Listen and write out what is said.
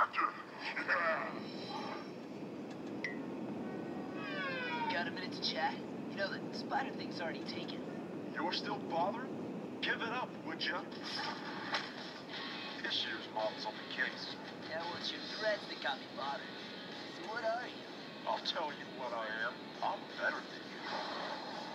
Got a minute to chat? You know, the spider thing's already taken. You're still bothering? Give it up, would ya? This year's model's on the case. Yeah, well, it's your threats that got me bothered. So what are you? I'll tell you what I am. I'm better than you.